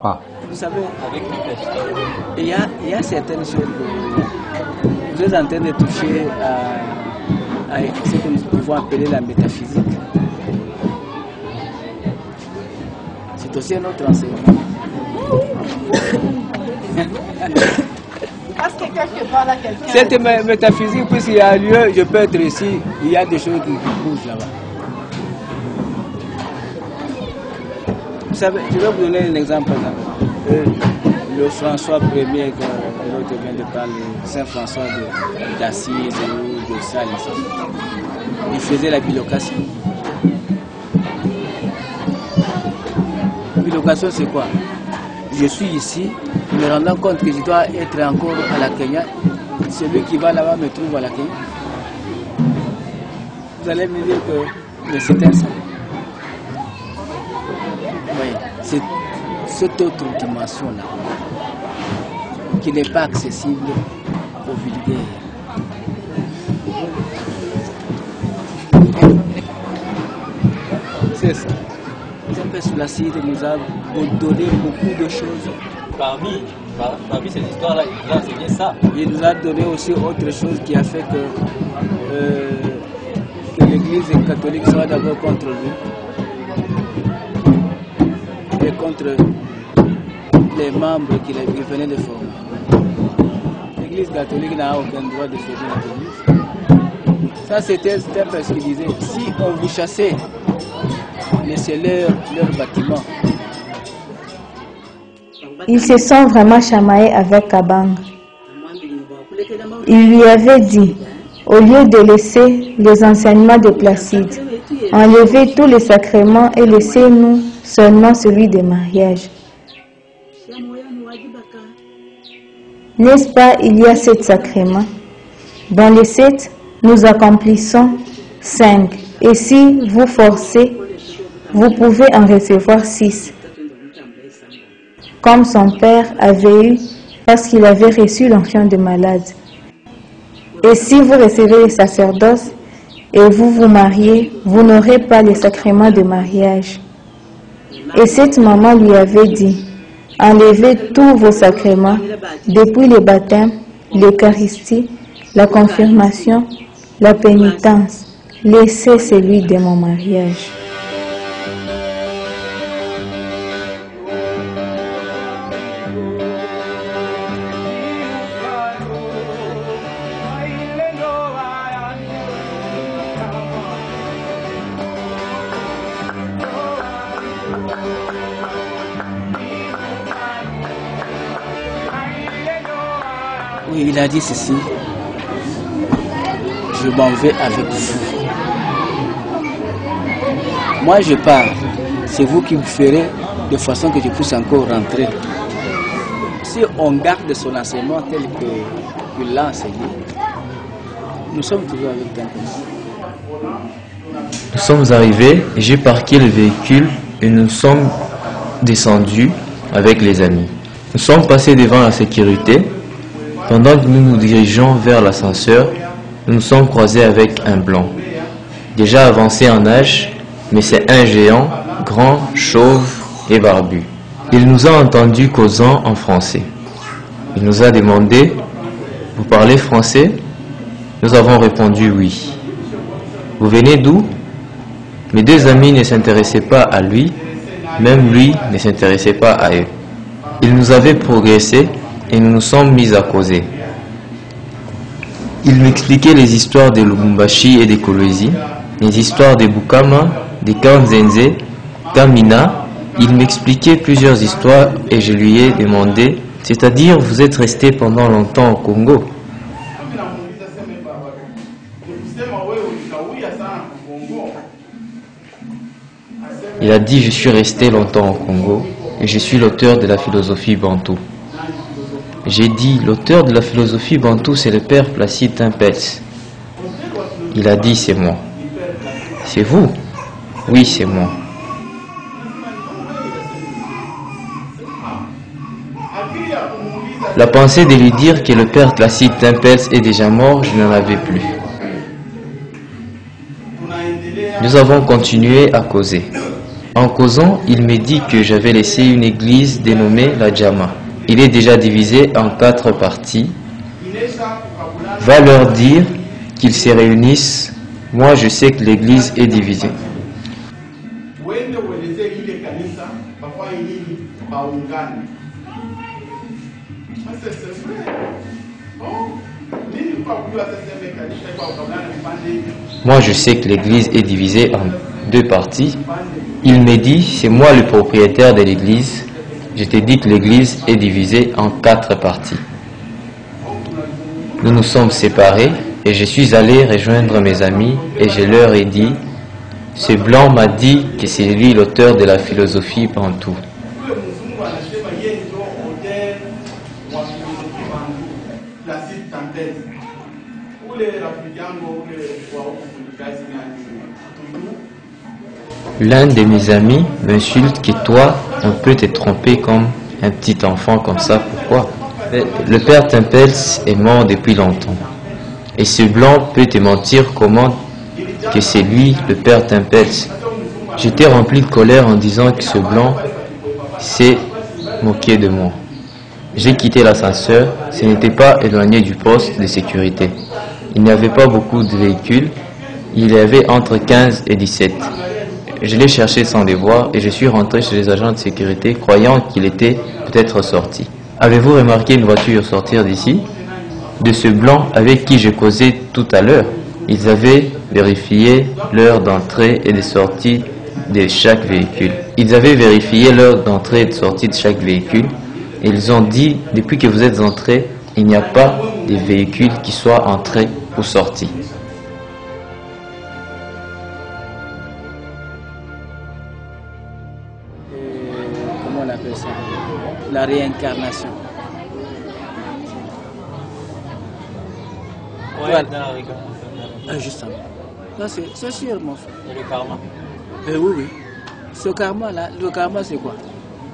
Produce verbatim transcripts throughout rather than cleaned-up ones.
Ah. Vous savez, avec il y a, il y a certaines choses que vous êtes en train de toucher à, à ce que nous pouvons appeler la métaphysique. C'est aussi un autre enseignement. Parce que quelque part là, quelqu'un... Cette mé- métaphysique, puisqu'il y a lieu, je peux être ici, il y a des choses qui bougent là-bas. Vous savez, je vais vous donner un exemple. Euh, le François Premier, que l'autre vient de parler, Saint-François d'Assise ou de Sales, il faisait la bilocation. La bilocation, c'est quoi? Je suis ici, me rendant compte que je dois être encore à la Kenya. Celui qui va là-bas me trouve à la Kenya. Vous allez me dire que mais c'est ainsi. Oui, c'est cette autre dimension-là qui n'est pas accessible aux vulgaires. C'est ça. Saint-Père nous a donné beaucoup de choses. Parmi, par, parmi ces histoires-là, il nous a enseigné ça. Il nous a donné aussi autre chose qui a fait que, euh, que l'Église catholique soit d'abord contre lui et contre les membres qu'il venait de former. L'Église catholique n'a aucun droit de servir l'Église. Ça, c'était un peu ce qu'il disait. Si on vous chassait, laissez leur, leur bâtiment. Ils se sont vraiment chamaillés avec Kabang. Il lui avait dit, au lieu de laisser les enseignements de Placide, enlevez tous les sacrements et laissez-nous seulement celui des mariages. N'est-ce pas, il y a sept sacrements? Dans les sept, nous accomplissons cinq. Et si vous forcez, vous pouvez en recevoir six. Comme son père avait eu, parce qu'il avait reçu l'onction de malade. Et si vous recevez le sacerdoce et vous vous mariez, vous n'aurez pas les sacrements de mariage. Et cette maman lui avait dit, enlevez tous vos sacrements, depuis le baptême, l'Eucharistie, la confirmation, la pénitence, laissez celui de mon mariage. Oui, il a dit ceci. Je m'en vais avec vous. Moi, je pars. C'est vous qui me ferez de façon que je puisse encore rentrer. Si on garde son enseignement tel qu'il l'a enseigné, nous sommes toujours avec Dieu. Nous sommes arrivés, j'ai parqué le véhicule et nous sommes descendus avec les amis. Nous sommes passés devant la sécurité. Pendant que nous nous dirigeons vers l'ascenseur, nous nous sommes croisés avec un blanc, déjà avancé en âge, mais c'est un géant, grand, chauve et barbu. Il nous a entendus causant en français. Il nous a demandé, « Vous parlez français ?» Nous avons répondu « Oui ». « Vous venez d'où ?» Mes deux amis ne s'intéressaient pas à lui, même lui ne s'intéressait pas à eux. Ils nous avaient progressé et nous nous sommes mis à causer. Il m'expliquait les histoires de Lubumbashi et de Kolwezi, les histoires de Bukama, de Kanzenze, Kamina. Il m'expliquait plusieurs histoires et je lui ai demandé, c'est-à-dire vous êtes resté pendant longtemps au Congo? Il a dit, je suis resté longtemps au Congo et je suis l'auteur de la philosophie bantou. J'ai dit, l'auteur de la philosophie bantou, c'est le père Placide Timpels. Il a dit, c'est moi. C'est vous? Oui, c'est moi. La pensée de lui dire que le père Placide Timpels est déjà mort, je n'en avais plus. Nous avons continué à causer. En causant, il me dit que j'avais laissé une église dénommée la Jama. Il est déjà divisé en quatre parties. Va leur dire qu'ils se réunissent. Moi, je sais que l'église est divisée. Moi, je sais que l'église est divisée en deux parties. Il me dit, c'est moi le propriétaire de l'église. Je t'ai dit que l'église est divisée en quatre parties. Nous nous sommes séparés et je suis allé rejoindre mes amis et je leur ai dit, ce blanc m'a dit que c'est lui l'auteur de la philosophie bantoue. L'un de mes amis m'insulte que toi, on peut te tromper comme un petit enfant comme ça. Pourquoi? Le père Tempels est mort depuis longtemps. Et ce blanc peut te mentir comment que c'est lui, le père Tempels. J'étais rempli de colère en disant que ce blanc s'est moqué de moi. J'ai quitté l'ascenseur, ce n'était pas éloigné du poste de sécurité. Il n'y avait pas beaucoup de véhicules, il y avait entre quinze et dix-sept. Je l'ai cherché sans les voir et je suis rentré chez les agents de sécurité croyant qu'il était peut-être sorti. Avez-vous remarqué une voiture sortir d'ici? De ce blanc avec qui je causais tout à l'heure. Ils avaient vérifié l'heure d'entrée et de sortie de chaque véhicule. Ils avaient vérifié l'heure d'entrée et de sortie de chaque véhicule. Et ils ont dit, depuis que vous êtes entrés, il n'y a pas de véhicule qui soit entré ou sorti. Comment on appelle ça? La réincarnation. Ouais, Voilà. dans la réincarnation. Ah, justement. Ça, c'est, c'est sûr, mon frère. Et le karma. Eh oui, oui. Ce karma-là, le karma, c'est quoi?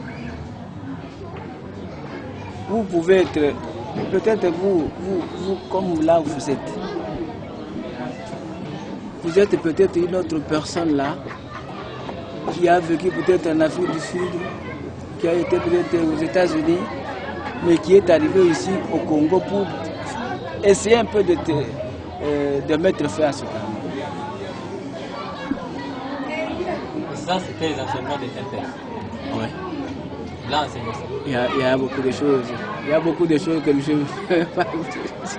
Vous pouvez être, peut-être vous, vous, vous, comme là vous êtes, vous êtes peut-être une autre personne là, qui a vécu peut-être en Afrique du Sud, qui a été peut-être aux États-Unis, mais qui est arrivé ici au Congo pour essayer un peu de, te, euh, de mettre fin à ce karma. Et ça, c'était les enseignements des Tempels. Ouais. Là, c'est ça. Il y, a, il y a beaucoup de choses. Il y a beaucoup de choses que je ne peux pas vous dire.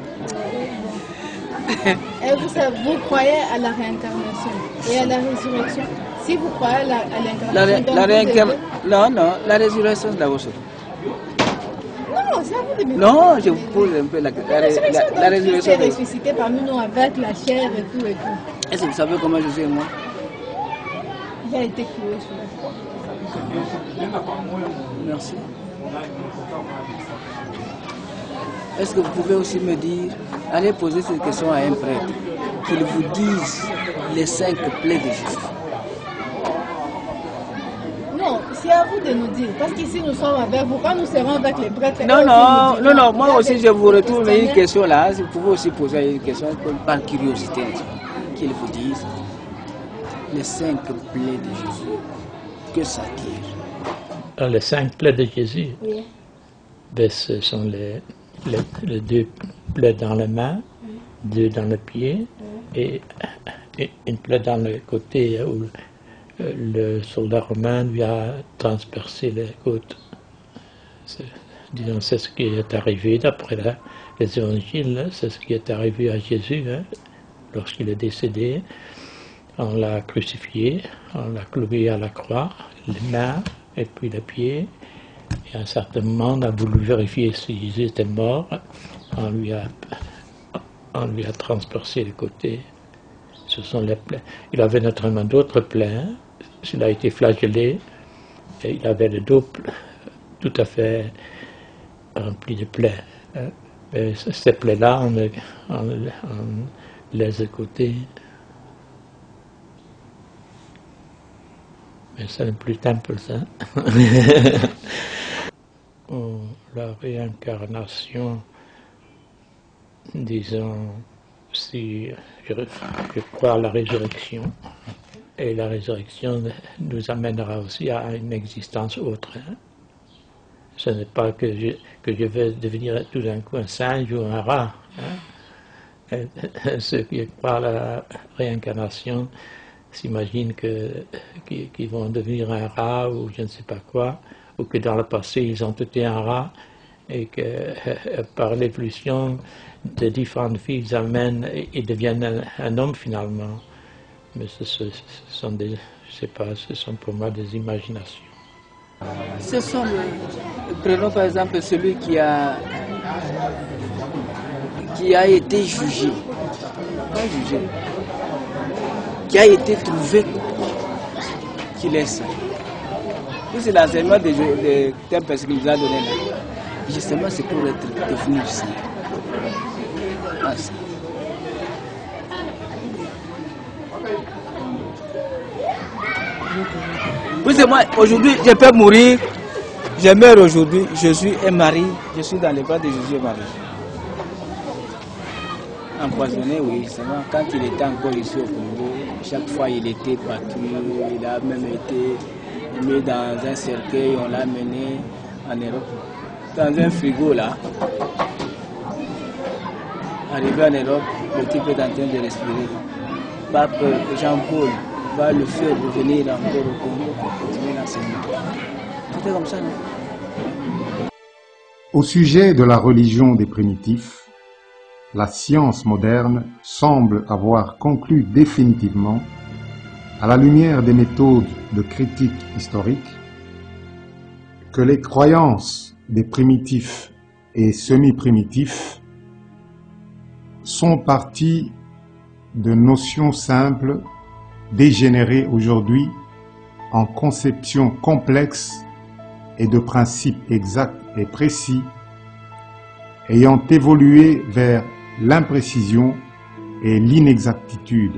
Et vous, savez, vous croyez à la réincarnation et à la résurrection? Si vous croyez à la, à l'incarnation, La, ré, donc la vous réincarnation. devez... Non, non, la résurrection c'est d'abord. Non, c'est à vous de me Non, je vous pose un peu la, la, La résurrection, la, la donc, Christ résurrection. est ressuscité parmi nous avec la chair et tout et tout. Est-ce que vous savez comment je suis moi? Il a été cloué sur la croix. Merci. Est-ce que vous pouvez aussi me dire, allez poser cette question à un prêtre, qu'il vous dise les cinq plaies de Jésus? Non, c'est à vous de nous dire. Parce qu'ici nous sommes avec vous, quand nous serons avec les prêtres. Non, non, non, non, moi aussi je vous retourne une question. question là. Vous pouvez aussi poser une question par curiosité, qu'il vous dise les cinq plaies de Jésus. Que ça tire? Les cinq plaies de Jésus, Oui. ben, ce sont les, les, les deux plaies dans la main, deux dans le pied et, et une plaie dans le côté où le soldat romain lui a transpercé les côtes. C'est, disons, c'est ce qui est arrivé d'après la, les évangiles, c'est ce qui est arrivé à Jésus hein, lorsqu'il est décédé. On l'a crucifié, on l'a cloué à la croix, les mains et puis les pieds. Et à un certain moment, on a voulu vérifier si Jésus était mort. On lui a, on lui a transpercé les côtés. Ce sont les plaies. Il avait naturellement d'autres plaies. Hein. Il a été flagellé. Et il avait le dos tout à fait rempli de plaies. Hein. Mais ces plaies-là, on, on, on les écoutait. Mais ça n'est plus simple, ça. Oh, la réincarnation, disons, si je, je crois à la résurrection, et la résurrection nous amènera aussi à une existence autre. Hein. Ce n'est pas que je, que je vais devenir tout d'un coup un singe ou un rat. Hein. Et ceux qui croient à la réincarnation s'imaginent qu'ils qu'ils vont devenir un rat ou je ne sais pas quoi, ou que dans le passé ils ont été un rat, et que euh, par l'évolution de différentes vies ils amènent et deviennent un, un homme finalement. Mais ce, ce, ce sont des, je sais pas, ce sont pour moi des imaginations. Ce sont, prenons par exemple celui qui a, qui a été jugé, pas jugé, qui a été trouvé qu'il est ça. C'est l'enseignement des, des thèmes qu'il nous a donné là. Justement, c'est pour être devenu saint. Ah, oui, c'est moi, aujourd'hui, je peux mourir, je meurs aujourd'hui, je suis un mari, je suis dans les bras de Jésus Marie. Empoisonné, oui, seulement quand il était encore ici au Congo, chaque fois il était battu, il a même été mis dans un cercueil, on l'a mené en Europe, dans un frigo là. Arrivé en Europe, le type est en train de respirer. Pape Jean-Paul va le faire revenir encore au Congo pour continuer l'enseignement. C'était comme ça, non? Au sujet de la religion des primitifs, la science moderne semble avoir conclu définitivement, à la lumière des méthodes de critique historique, que les croyances des primitifs et semi-primitifs sont parties de notions simples dégénérées aujourd'hui en conceptions complexes et de principes exacts et précis, ayant évolué vers l'imprécision et l'inexactitude.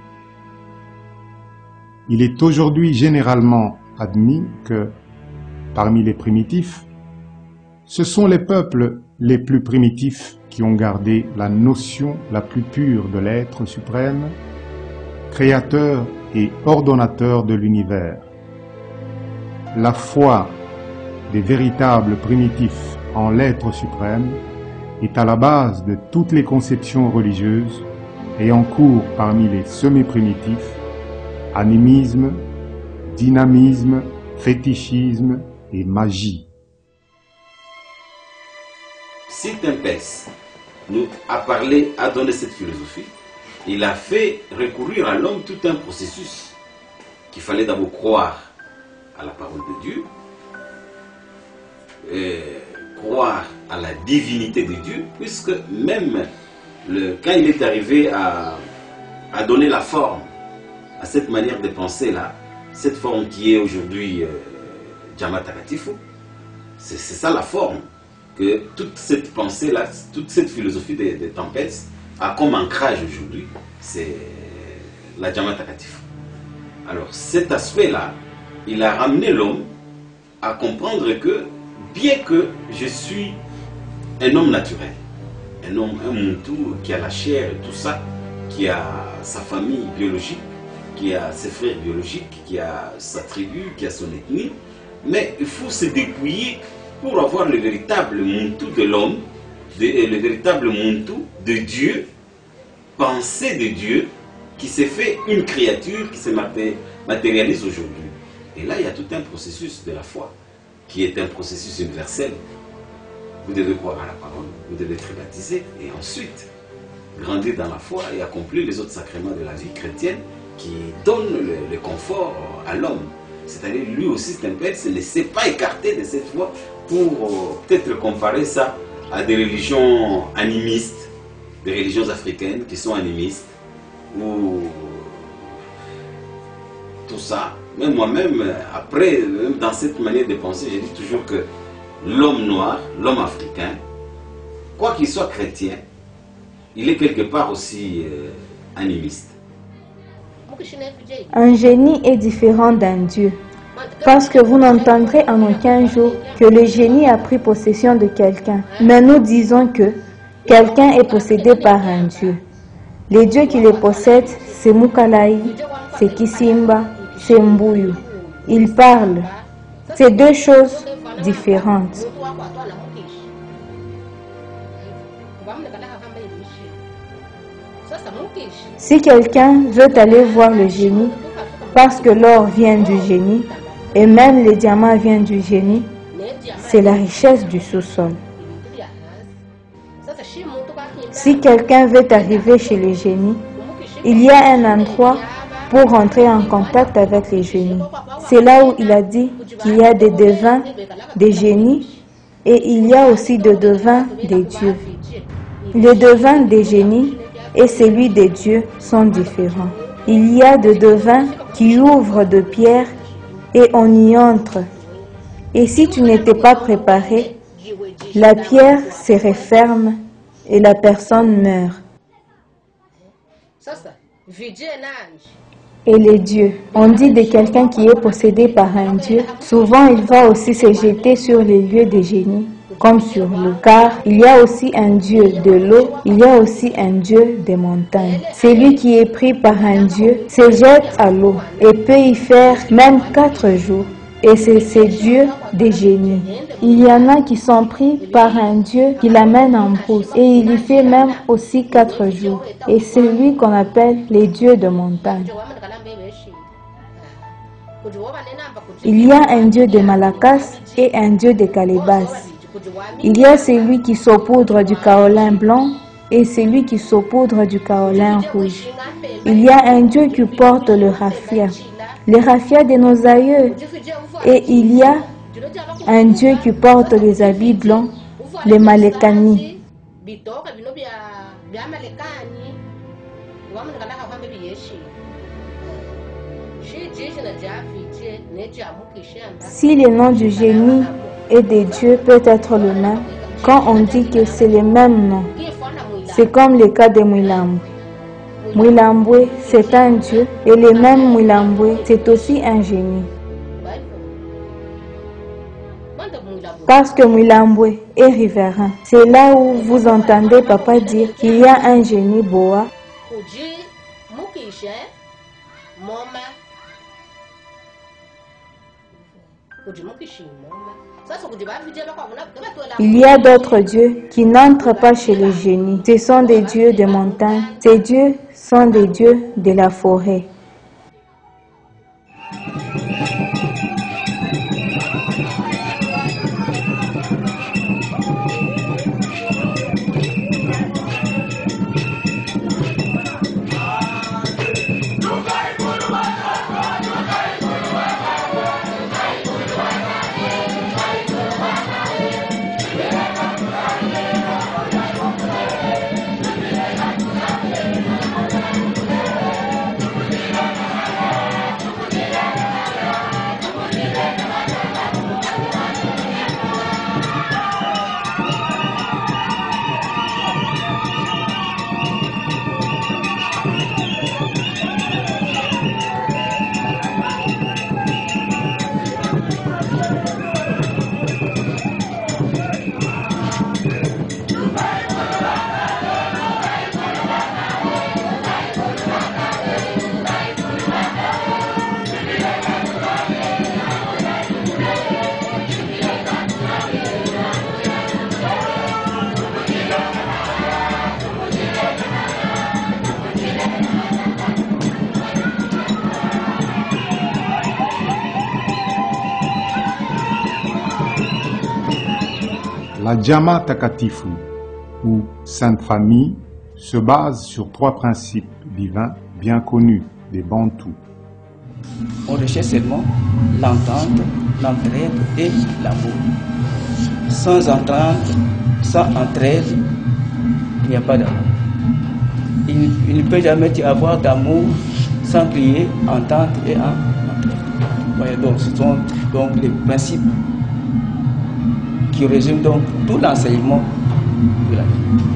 Il est aujourd'hui généralement admis que, parmi les primitifs, ce sont les peuples les plus primitifs qui ont gardé la notion la plus pure de l'être suprême, créateur et ordonnateur de l'univers. La foi des véritables primitifs en l'être suprême est à la base de toutes les conceptions religieuses et en cours parmi les semi-primitifs, animisme, dynamisme, fétichisme et magie. Si Tempès nous a parlé, a donné cette philosophie, il a fait recourir à l'homme tout un processus qu'il fallait d'abord croire à la parole de Dieu, et croire à la divinité de Dieu, puisque même le, quand il est arrivé à, à donner la forme à cette manière de penser là, cette forme qui est aujourd'hui euh, Jama Takatifu, c'est ça la forme que toute cette pensée là, toute cette philosophie des de Tempès a comme ancrage aujourd'hui, c'est la Jama Takatifu. Alors cet aspect là, il a ramené l'homme à comprendre que bien que je suis un homme naturel, un homme, un Muntu qui a la chair et tout ça, qui a sa famille biologique, qui a ses frères biologiques, qui a sa tribu, qui a son ethnie, mais il faut se dépouiller pour avoir le véritable Muntu de l'homme, le véritable Muntu de Dieu, pensée de Dieu, qui s'est fait une créature qui se matérialise aujourd'hui. Et là, il y a tout un processus de la foi, qui est un processus universel. Vous devez croire à la parole, vous devez être baptisé, et ensuite grandir dans la foi et accomplir les autres sacrements de la vie chrétienne qui donnent le, le confort à l'homme. C'est-à-dire, lui aussi, Tempès ne s'est pas écarté de cette foi pour euh, peut-être comparer ça à des religions animistes, des religions africaines qui sont animistes, ou tout ça. Mais moi-même, après, même dans cette manière de penser, je dis toujours que l'homme noir, l'homme africain, quoi qu'il soit chrétien, il est quelque part aussi euh, animiste. Un génie est différent d'un dieu, parce que vous n'entendrez en aucun jour que le génie a pris possession de quelqu'un. Mais nous disons que quelqu'un est possédé par un dieu. Les dieux qui le possèdent, c'est Mukalaï, c'est Kisimba, c'est Mbuyu. Ils parlent. C'est deux choses différentes. Si quelqu'un veut aller voir le génie, parce que l'or vient du génie, et même les diamants viennent du génie, c'est la richesse du sous-sol. Si quelqu'un veut arriver chez le génie, il y a un endroit pour entrer en contact avec les génies. C'est là où il a dit qu'il y a des devins, des génies, et il y a aussi des devins des dieux. Les devins des génies et celui des dieux sont différents. Il y a des devins qui ouvrent de pierres et on y entre. Et si tu n'étais pas préparé, la pierre se referme et la personne meurt. Et les dieux, on dit de quelqu'un qui est possédé par un dieu, souvent il va aussi se jeter sur les lieux des génies, comme sur l'eau. Car il y a aussi un dieu de l'eau, il y a aussi un dieu des montagnes. Celui qui est pris par un dieu se jette à l'eau et peut y faire même quatre jours. Et c'est ces dieux des génies. Il y en a qui sont pris par un dieu qui l'amène en brousse et il y fait même aussi quatre jours. Et c'est lui qu'on appelle les dieux de montagne. Il y a un dieu de Malakas et un dieu de Calébas. Il y a celui qui saupoudre du kaolin blanc et celui qui saupoudre du kaolin rouge. Il y a un dieu qui porte le raffia, le raffia de nos aïeux. Et il y a un dieu qui porte les habits blancs, les malekani. Si le nom du génie et des dieux peut être le même, quand on dit que c'est le même nom, c'est comme le cas de Mwilambwe. Mwilambwe, c'est un dieu, et le même Mwilambwe, c'est aussi un génie. Parce que Mwilambwe est riverain. C'est là où vous entendez papa dire qu'il y a un génie boa. Il y a d'autres dieux qui n'entrent pas chez les génies. Ce sont des dieux des montagnes. Ces dieux sont des dieux de la forêt. La Jama Takatifu, ou Sainte Famille, se base sur trois principes divins bien connus des Bantous. On recherche seulement l'entente, l'entraide et l'amour. Sans entente, sans entraide, il n'y a pas d'amour. Il, il ne peut jamais y avoir d'amour sans crier entente et entraide. Voyez, donc, ce sont donc les principes qui résument donc tout l'enseignement de la vie.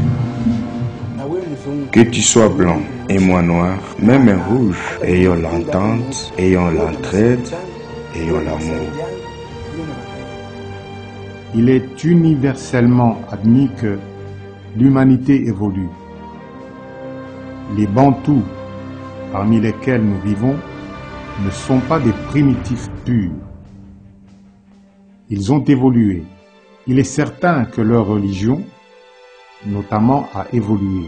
Que tu sois blanc et moi noir, même un rouge, ayons l'entente, ayons l'entraide, ayons l'amour. Il est universellement admis que l'humanité évolue. Les Bantous, parmi lesquels nous vivons, ne sont pas des primitifs purs. Ils ont évolué. Il est certain que leur religion, notamment, a évolué.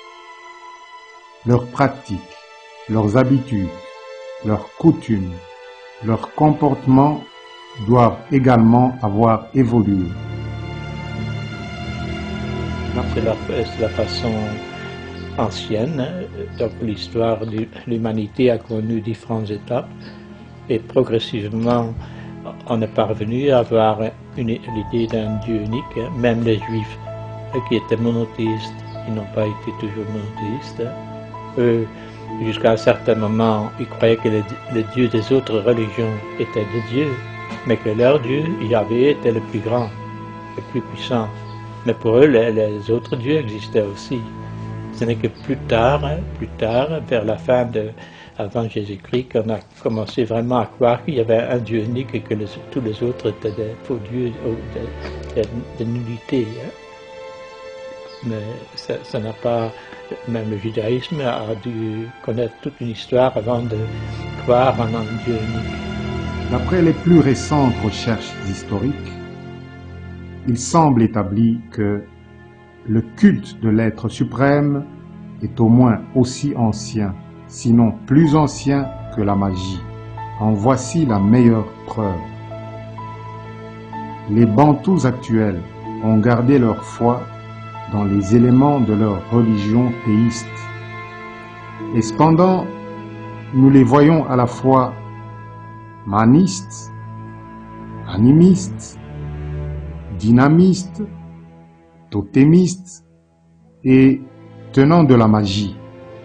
Leurs pratiques, leurs habitudes, leurs coutumes, leurs comportements doivent également avoir évolué. C'est la, c'est la façon ancienne, donc l'histoire de l'humanité a connu différentes étapes et progressivement on est parvenu à avoir une, l'idée d'un Dieu unique. Même les Juifs qui étaient monothéistes, ils n'ont pas été toujours monothéistes. Eux, jusqu'à un certain moment, ils croyaient que les, les dieux des autres religions étaient des dieux, mais que leur Dieu, Yahvé, était le plus grand, le plus puissant. Mais pour eux, les, les autres dieux existaient aussi. Ce n'est que plus tard, hein, plus tard, vers la fin de, avant Jésus-Christ, qu'on a commencé vraiment à croire qu'il y avait un Dieu unique et que les, tous les autres étaient des faux dieux, des, des, des nullités. Hein. Mais ça, ça n'a pas, même le judaïsme a dû connaître toute une histoire avant de croire en un Dieu unique. D'après les plus récentes recherches historiques, il semble établi que le culte de l'être suprême est au moins aussi ancien, sinon plus ancien que la magie. En voici la meilleure preuve. Les Bantous actuels ont gardé leur foi dans les éléments de leur religion théiste. Et cependant, nous les voyons à la fois manistes, animistes, dynamistes, totémistes et tenants de la magie.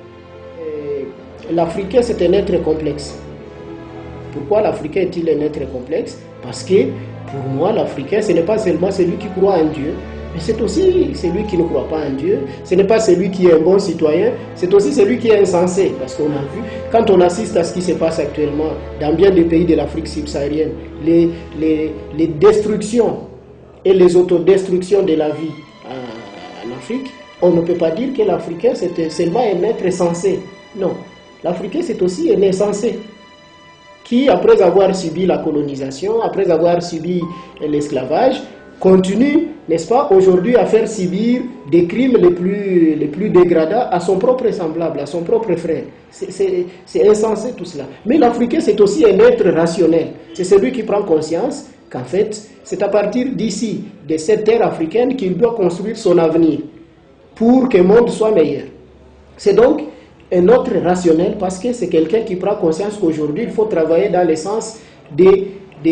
L'Africain, c'est un être complexe. Pourquoi l'Africain est-il un être complexe? Parce que, pour moi, l'Africain, ce n'est pas seulement celui qui croit en Dieu, mais c'est aussi celui qui ne croit pas en Dieu. Ce n'est pas celui qui est un bon citoyen, c'est aussi celui qui est insensé. Parce qu'on a vu, quand on assiste à ce qui se passe actuellement dans bien des pays de l'Afrique subsaharienne, les, les, les destructions et les autodestructions de la vie en Afrique, on ne peut pas dire que l'Africain c'est seulement un être sensé. Non, l'Africain c'est aussi un insensé qui, après avoir subi la colonisation, après avoir subi l'esclavage, continue, n'est-ce pas, aujourd'hui à faire subir des crimes les plus, les plus dégradants à son propre semblable, à son propre frère. C'est insensé tout cela. Mais l'Africain c'est aussi un être rationnel. C'est celui qui prend conscience qu'en fait, c'est à partir d'ici, de cette terre africaine, qu'il doit construire son avenir pour que le monde soit meilleur. C'est donc un autre rationnel parce que c'est quelqu'un qui prend conscience qu'aujourd'hui, il faut travailler dans le sens de, de,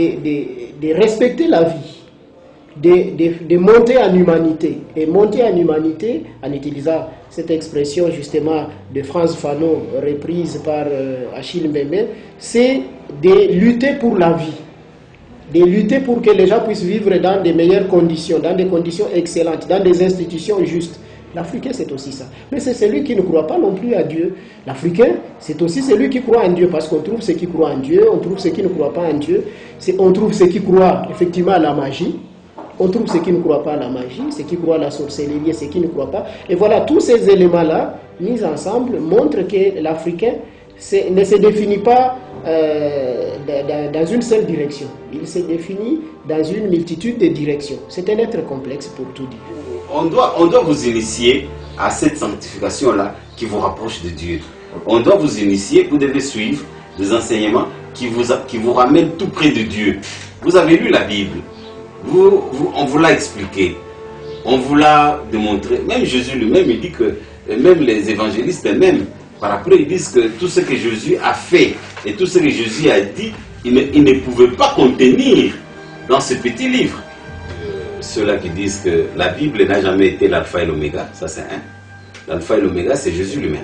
de, de respecter la vie, de, de, de monter en humanité. Et monter en humanité, en utilisant cette expression justement de Frantz Fanon, reprise par euh, Achille Mbembe, c'est de lutter pour la vie. De lutter pour que les gens puissent vivre dans de meilleures conditions, dans des conditions excellentes, dans des institutions justes. L'Africain, c'est aussi ça. Mais c'est celui qui ne croit pas non plus à Dieu. L'Africain, c'est aussi celui qui croit en Dieu, parce qu'on trouve ceux qui croient en Dieu, on trouve ceux qui ne croient pas en Dieu, on trouve ceux qui croient effectivement à la magie, on trouve ceux qui ne croient pas à la magie, ceux qui croient à la sorcellerie et ceux qui ne croient pas. Et voilà, tous ces éléments-là, mis ensemble, montrent que l'Africain ne se définit pas euh, dans une seule direction. Il se définit dans une multitude de directions. C'est un être complexe pour tout dire. On doit, on doit vous initier à cette sanctification-là qui vous rapproche de Dieu. On doit vous initier, vous devez suivre des enseignements qui vous, qui vous ramènent tout près de Dieu. Vous avez lu la Bible, vous, vous, on vous l'a expliqué, on vous l'a démontré. Même Jésus lui-même, il dit que, même les évangélistes eux-mêmes, par après, ils disent que tout ce que Jésus a fait et tout ce que Jésus a dit, il ne, il ne pouvait pas contenir dans ce petit livre. Euh, Ceux-là qui disent que la Bible n'a jamais été l'alpha et l'oméga, ça c'est un. L'alpha et l'oméga, c'est Jésus lui-même.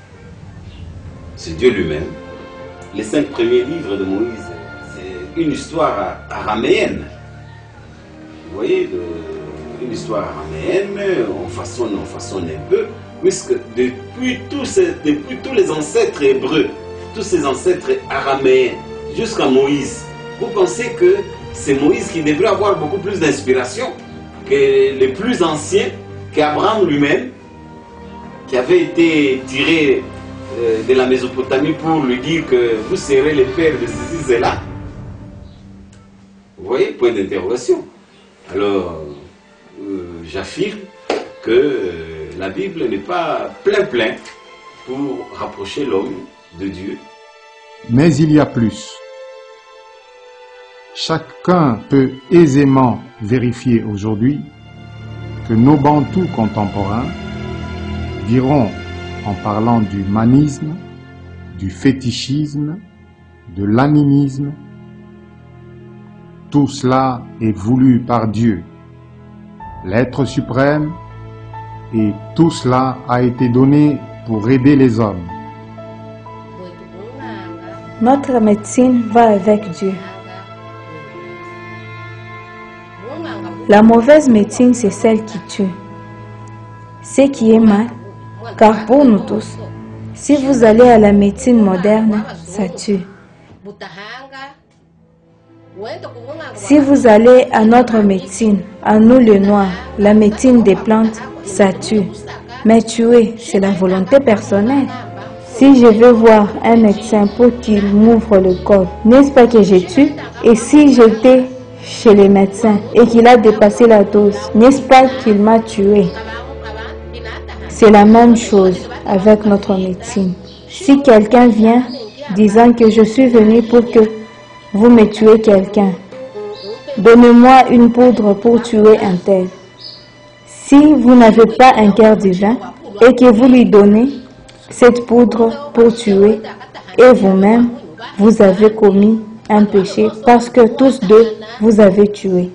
C'est Dieu lui-même. Les cinq premiers livres de Moïse, c'est une histoire araméenne. Vous voyez, de, une histoire araméenne, on façonne, on façonne un peu. Puisque depuis tous, ces, depuis tous les ancêtres hébreux, tous ces ancêtres araméens, jusqu'à Moïse, vous pensez que c'est Moïse qui devrait avoir beaucoup plus d'inspiration que les plus anciens, qu'Abraham lui-même, qui avait été tiré euh, de la Mésopotamie pour lui dire que vous serez le père de ceci, cela. Vous voyez, point d'interrogation. Alors, euh, j'affirme que euh, la Bible n'est pas plein-plein pour rapprocher l'homme de Dieu. Mais il y a plus. Chacun peut aisément vérifier aujourd'hui que nos Bantous contemporains diront, en parlant du manisme, du fétichisme, de l'animisme, tout cela est voulu par Dieu, l'être suprême, et tout cela a été donné pour aider les hommes. Notre médecine va avec Dieu. La mauvaise médecine, c'est celle qui tue. Ce qui est mal, car pour nous tous, si vous allez à la médecine moderne, ça tue. Si vous allez à notre médecine, à nous les Noirs, la médecine des plantes, ça tue. Mais tuer, c'est la volonté personnelle. Si je veux voir un médecin pour qu'il m'ouvre le col, n'est-ce pas que je tue? Et si j'étais chez les médecins et qu'il a dépassé la dose, n'est-ce pas qu'il m'a tué? C'est la même chose avec notre médecine. Si quelqu'un vient disant que je suis venu pour que vous me tuez quelqu'un, donnez-moi une poudre pour tuer un tel. Si vous n'avez pas un cœur divin et que vous lui donnez cette poudre pour tuer, et vous-même, vous avez commis un péché parce que tous deux, vous avez tué.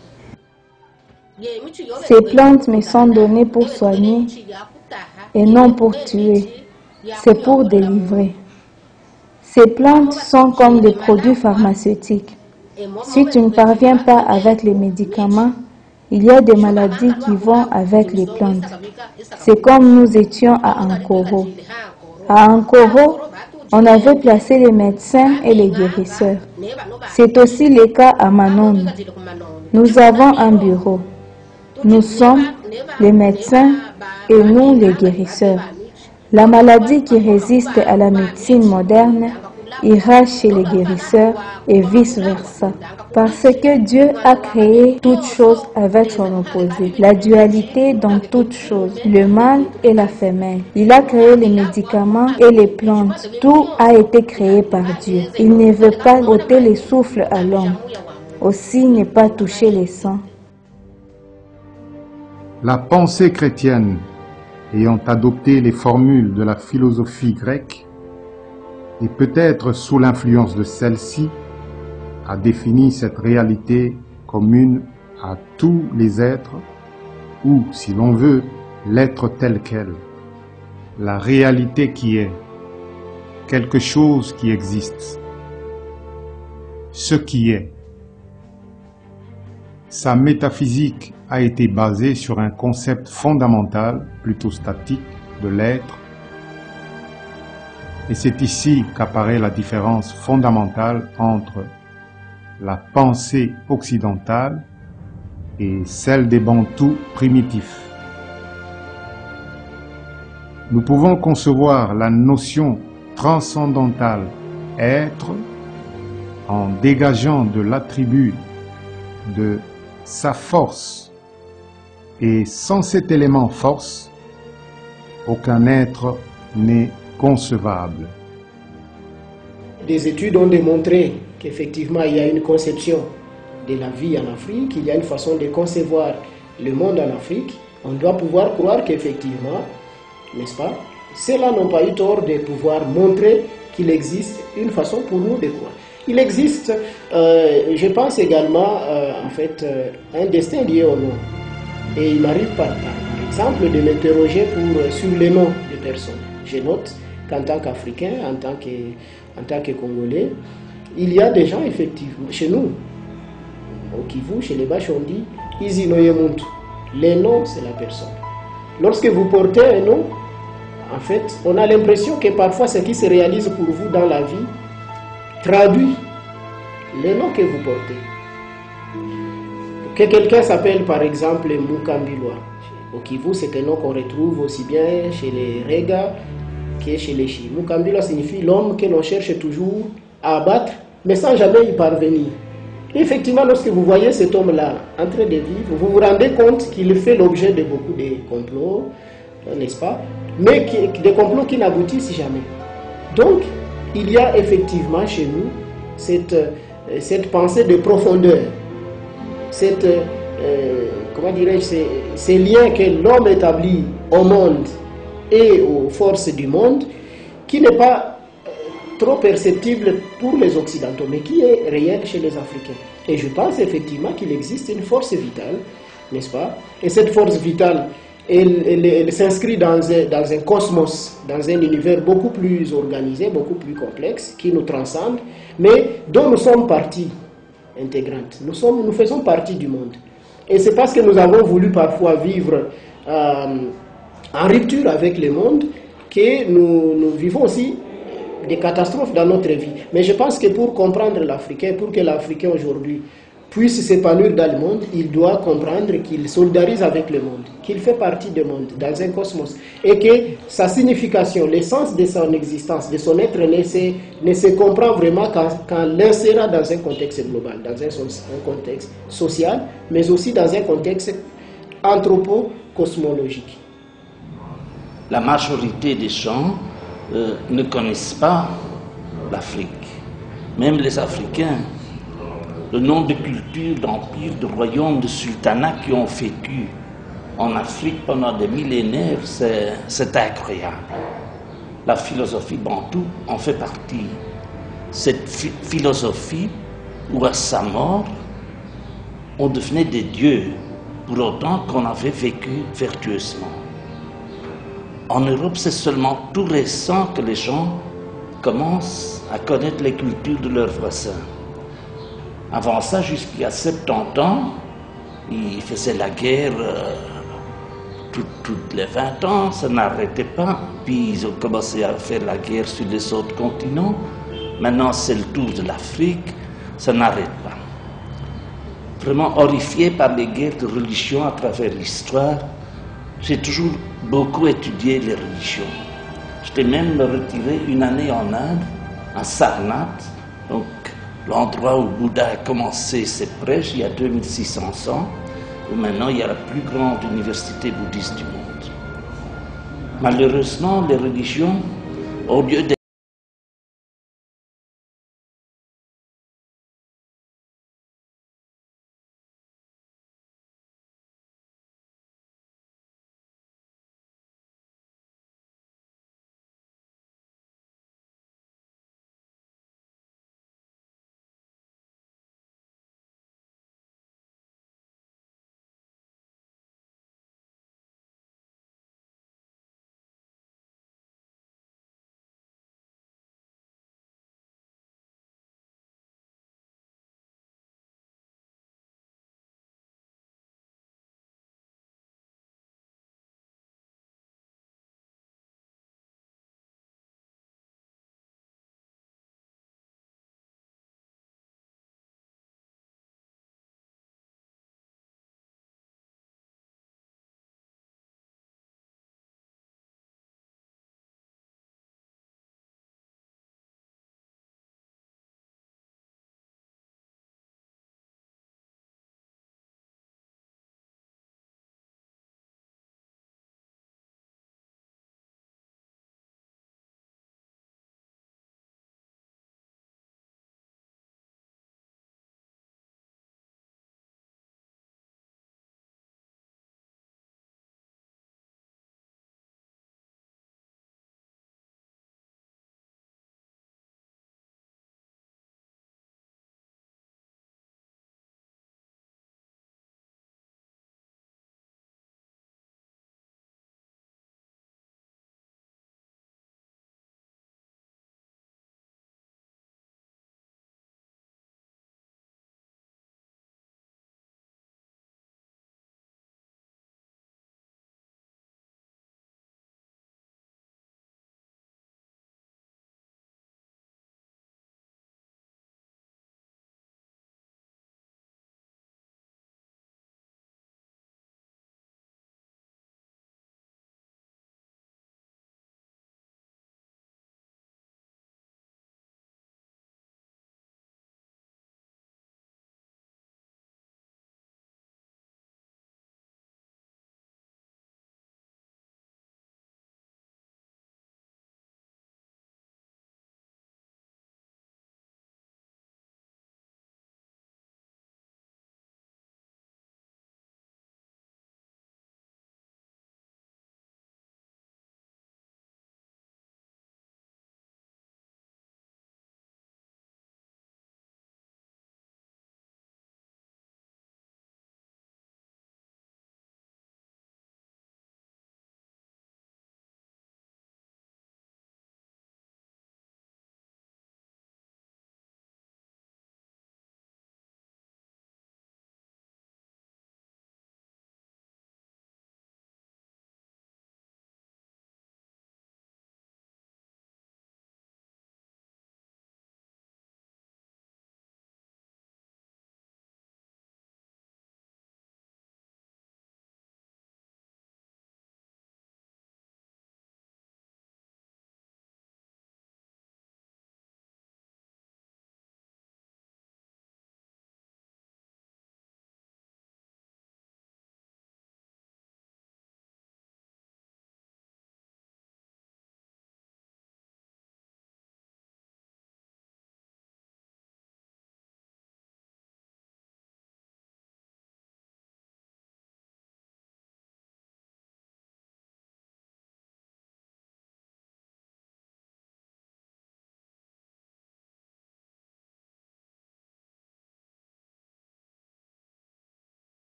Ces plantes me sont données pour soigner et non pour tuer. C'est pour délivrer. Ces plantes sont comme des produits pharmaceutiques. Si tu ne parviens pas avec les médicaments, il y a des maladies qui vont avec les plantes. C'est comme nous étions à Ankoro. À Ankoro, on avait placé les médecins et les guérisseurs. C'est aussi le cas à Manon. Nous avons un bureau. Nous sommes les médecins et nous les guérisseurs. La maladie qui résiste à la médecine moderne ira chez les guérisseurs et vice-versa. Parce que Dieu a créé toutes choses avec son opposé, la dualité dans toutes choses, le mâle et la femelle. Il a créé les médicaments et les plantes. Tout a été créé par Dieu. Il ne veut pas ôter le souffle à l'homme, aussi ne pas toucher les sangs. La pensée chrétienne, ayant adopté les formules de la philosophie grecque, et peut-être sous l'influence de celle-ci, a défini cette réalité commune à tous les êtres, ou, si l'on veut, l'être tel quel. La réalité qui est, quelque chose qui existe, ce qui est. Sa métaphysique a été basée sur un concept fondamental, plutôt statique, de l'être. Et c'est ici qu'apparaît la différence fondamentale entre la pensée occidentale et celle des Bantous primitifs. Nous pouvons concevoir la notion transcendantale être en dégageant de l'attribut de sa force, et sans cet élément force, aucun être n'est concevable. Des études ont démontré qu'effectivement il y a une conception de la vie en Afrique, il y a une façon de concevoir le monde en Afrique. On doit pouvoir croire qu'effectivement, n'est-ce pas, ceux-là n'ont pas eu tort de pouvoir montrer qu'il existe une façon pour nous de croire. Il existe, euh, je pense également, euh, en fait, euh, un destin lié au nom. Et il m'arrive par, par exemple de m'interroger pour, euh, sur les noms des personnes. Je note qu'en tant qu'Africain, en tant que, en tant que Congolais, il y a des gens, effectivement, chez nous, au Kivu, chez les Bâches, on dit « Izi no yemuntu ». Les noms, c'est la personne. Lorsque vous portez un nom, en fait, on a l'impression que parfois ce qui se réalise pour vous dans la vie traduit les noms que vous portez. Que quelqu'un s'appelle par exemple Mukambilwa. Au Kivu, c'est un nom qu'on retrouve aussi bien chez les Rega qui est chez les Chi. Mukambila signifie l'homme que l'on cherche toujours à abattre, mais sans jamais y parvenir. Et effectivement, lorsque vous voyez cet homme-là en train de vivre, vous vous rendez compte qu'il fait l'objet de beaucoup de complots, n'est-ce pas? Mais qui, des complots qui n'aboutissent jamais. Donc, il y a effectivement chez nous cette, cette pensée de profondeur, cette, euh, comment dirais-je, ces, ces liens que l'homme établit au monde et aux forces du monde, qui n'est pas trop perceptible pour les Occidentaux, mais qui est réel chez les Africains. Et je pense effectivement qu'il existe une force vitale, n'est-ce pas? Et cette force vitale, elle, elle, elle s'inscrit dans un, dans un cosmos, dans un univers beaucoup plus organisé, beaucoup plus complexe, qui nous transcende, mais dont nous sommes partie intégrante. Nous, sommes, nous faisons partie du monde. Et c'est parce que nous avons voulu parfois vivre euh, en rupture avec le monde que nous, nous vivons aussi des catastrophes dans notre vie. Mais je pense que pour comprendre l'Africain, pour que l'Africain aujourd'hui puisse s'épanouir dans le monde, il doit comprendre qu'il solidarise avec le monde, qu'il fait partie du monde, dans un cosmos, et que sa signification, l'essence de son existence, de son être, ne se, ne se comprend vraiment qu'en qu l'insérant dans un contexte global, dans un, un contexte social, mais aussi dans un contexte anthropo-cosmologique. La majorité des gens euh, ne connaissent pas l'Afrique. Même les Africains, le nombre de cultures, d'empires, de royaumes, de sultanats qui ont vécu en Afrique pendant des millénaires, c'est incroyable. La philosophie bantoue en fait partie. Cette phi philosophie où à sa mort, on devenait des dieux, pour autant qu'on avait vécu vertueusement. En Europe, c'est seulement tout récent que les gens commencent à connaître les cultures de leurs voisins. Avant ça, jusqu'à soixante-dix ans, ils faisaient la guerre euh, tout, toutes les vingt ans, ça n'arrêtait pas. Puis ils ont commencé à faire la guerre sur les autres continents. Maintenant, c'est le tour de l'Afrique, ça n'arrête pas. Vraiment horrifié par les guerres de religion à travers l'histoire, j'ai toujours beaucoup étudié les religions. J'étais même retiré une année en Inde, à Sarnath, donc l'endroit où Bouddha a commencé ses prêches il y a deux mille six cents ans, où maintenant il y a la plus grande université bouddhiste du monde. Malheureusement, les religions, au lieu d'être